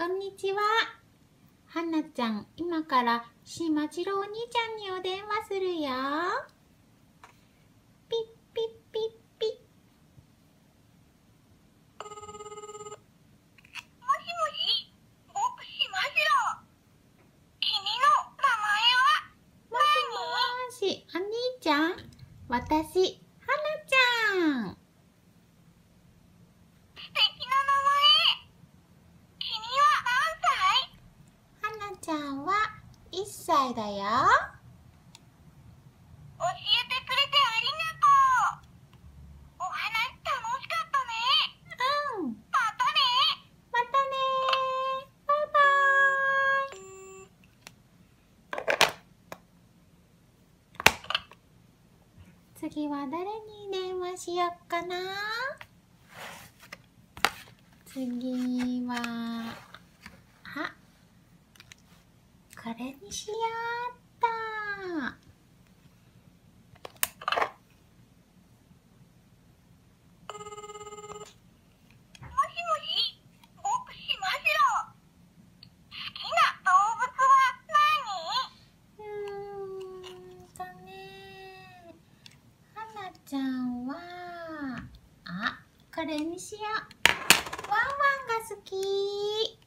こんにちは。はなちゃん、今からしまじろうお兄ちゃんにお電話するよ。ピッピッピッピッ。 もしもし、僕しまじろう。君の名前は何？ もしもーし、お兄ちゃん、私、はなちゃん。 素敵な名前。君は何歳？ はなちゃんは1歳だよ。 教えてくれてありがとう。お話楽しかったね。 うん。 またね。 またねー。バイバーイ。次は誰に電話しよっかな。次は、これにしようっと。 もしもし、僕しまじろう。好きな動物は何？ はなちゃんは、これにしよう。ワンワンが好き。